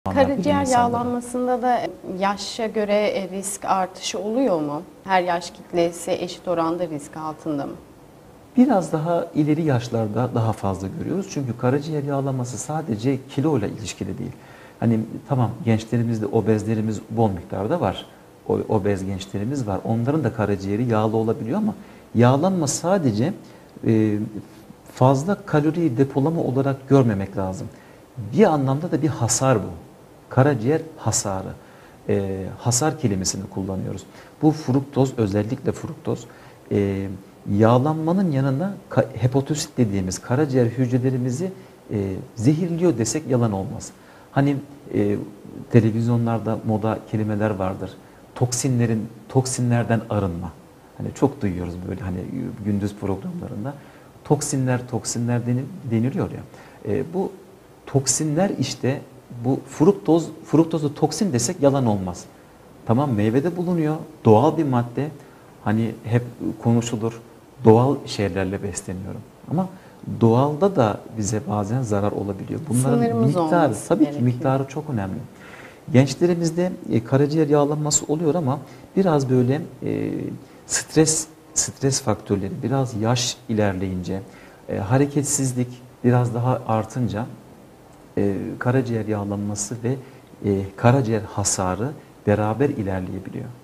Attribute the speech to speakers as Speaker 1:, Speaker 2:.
Speaker 1: Karaciğer
Speaker 2: insanlara.
Speaker 1: yağlanmasında da yaşa göre risk artışı oluyor mu? Her yaş kitlesi eşit oranda risk altında mı?
Speaker 2: Biraz daha ileri yaşlarda daha fazla görüyoruz. Çünkü karaciğer yağlanması sadece kilo ile ilişkili değil. Hani tamam, gençlerimizde obezlerimiz bol miktarda var. O obez gençlerimiz var. Onların da karaciğeri yağlı olabiliyor ama yağlanma sadece e, fazla kaloriyi depolama olarak görmemek lazım. Bir anlamda da bir hasar bu. Karaciğer hasarı. Hasar kelimesini kullanıyoruz. Bu fruktoz, özellikle fruktoz yağlanmanın yanına hepatosit dediğimiz karaciğer hücrelerimizi zehirliyor desek yalan olmaz. Hani televizyonlarda moda kelimeler vardır. Toksinlerden arınma. Hani çok duyuyoruz böyle, hani gündüz programlarında. Toksinler deniliyor ya. Bu toksinler işte, bu fruktozu toksin desek yalan olmaz. Tamam, meyvede bulunuyor, doğal bir madde. Hani hep konuşulur, doğal şeylerle besleniyorum. Ama doğalda da bize bazen zarar olabiliyor. Bunların
Speaker 1: Sınırımız
Speaker 2: miktarı,
Speaker 1: olması
Speaker 2: tabii ki
Speaker 1: gerekiyor.
Speaker 2: miktarı çok önemli. Gençlerimizde karaciğer yağlanması oluyor ama biraz böyle stres faktörleri, biraz yaş ilerleyince, hareketsizlik biraz daha artınca karaciğer yağlanması ve karaciğer hasarı beraber ilerleyebiliyor.